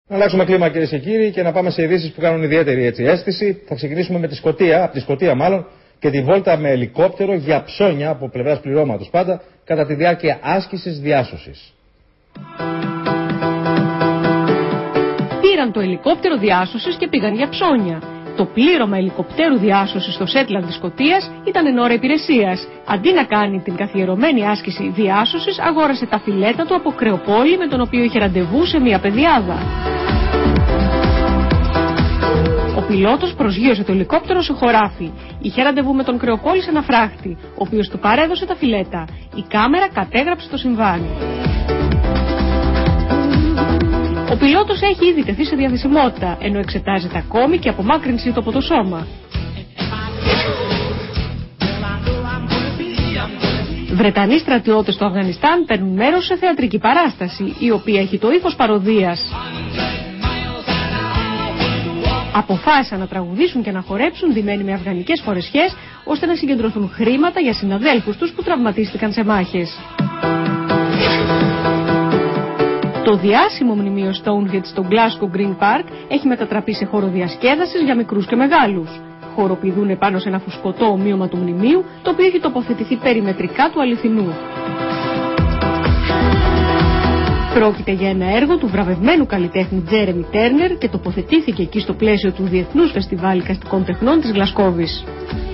Να αλλάξουμε κλίμα, κυρίες και κύριοι, και να πάμε σε ειδήσεις που κάνουν ιδιαίτερη αίσθηση. Θα ξεκινήσουμε με τη Σκωτία, από τη Σκωτία μάλλον, και τη βόλτα με ελικόπτερο για ψώνια από πλευράς πληρώματος πάντα, κατά τη διάρκεια άσκησης διάσωσης. Πήραν το ελικόπτερο διάσωσης και πήγαν για ψώνια. Το πλήρωμα ελικοπτέρου διάσωσης στο Σέτλαντ της Σκωτίας ήταν εν ώρα υπηρεσίας. Αντί να κάνει την καθιερωμένη άσκηση διάσωσης, αγόρασε τα φιλέτα του από κρεοπόλη με τον οποίο είχε ραντεβού σε μια πεδιάδα. Ο πιλότος προσγείωσε το ελικόπτερο σε χωράφι. Είχε ραντεβού με τον κρεοπόλη σε ένα φράχτη, ο οποίος του παρέδωσε τα φιλέτα. Η κάμερα κατέγραψε το συμβάν. Ο πιλότος έχει ήδη τεθεί σε διαθεσιμότητα, ενώ εξετάζεται ακόμη και απομάκρυνσή του από το σώμα. Βρετανοί στρατιώτες στο Αφγανιστάν παίρνουν μέρος σε θεατρική παράσταση, η οποία έχει το ύφος παροδίας. Αποφάσισαν να τραγουδήσουν και να χορέψουν ντυμένοι με αφγανικές φορεσιές, ώστε να συγκεντρωθούν χρήματα για συναδέλφους τους που τραυματίστηκαν σε μάχες. Το διάσημο μνημείο Stonehenge στο Glasgow Green Park έχει μετατραπεί σε χώρο διασκέδασης για μικρούς και μεγάλους. Χοροπηδούν επάνω σε ένα φουσκωτό ομοίωμα του μνημείου, το οποίο έχει τοποθετηθεί περιμετρικά του αληθινού. Πρόκειται για ένα έργο του βραβευμένου καλλιτέχνη Jeremy Turner και τοποθετήθηκε εκεί στο πλαίσιο του Διεθνούς Φεστιβάλ Εικαστικών Τεχνών της Γλασκόβης.